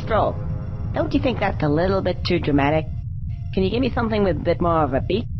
stroke. Don't you think that's a little bit too dramatic? Can you give me something with a bit more of a beat?